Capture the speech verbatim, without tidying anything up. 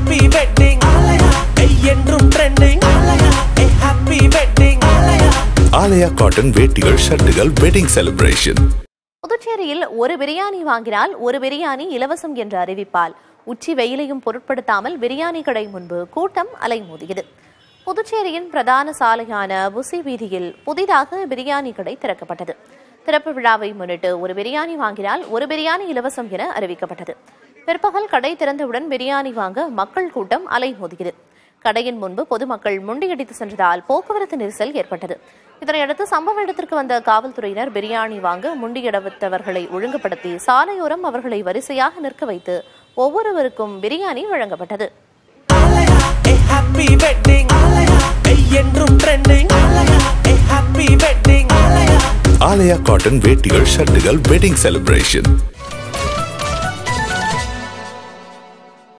happy wedding Alaya என்றும் trending Alaya happy wedding Alaya Alaya cotton வேட்டிகள் ஷர்ட்டுகள் வெட்டிங் செலிப்ரேஷன். புதுச்சேரியில் ஒரு பிரியாணி வாங்கினால் ஒரு பிரியாணி இலவசம் என்ற அறிவிப்பால் உச்சி வெயிலையும் பொருட்படுத்தாமல் பிரியாணி கடை முன்பு கூட்டம் அலைமோதியது. புதுச்சேரியின் பிரதான சாலையான புசி வீதியில் புதிதாக பிரியாணி கடை திறக்கப்பட்டது. திறப்பு விழாவை முன்னிட்டு ஒரு பிரியாணி வாங்கினால் ஒரு பிரியாணி இலவசம் என அறிவிக்கப்பட்டது. பிற்பகல் கடை திறந்தவுடன் பிரியாணி வாங்க மக்கள் கூட்டம் அலைமோதியது. கடையின் முன்பு பொதுமக்கள் முண்டியடித்து சென்றதால் போக்குவரத்து நெரிசல் ஏற்பட்டது. இதனையடுத்து சம்பவ இடத்திற்கு வந்த காவல்துறையினர் பிரியாணி வாங்க முண்டியடித்தவர்களை ஒழுங்குபடுத்தி சாலையோரம் அவர்களை வரிசையாக நிற்க வைத்து ஒவ்வொருவருக்கும் பிரியாணி வழங்கப்பட்டது. ஆலயா காட்டன் வேட்டிகள் ஷர்ட்டுகள் வெட்டிங் செலிப்ரேஷன்.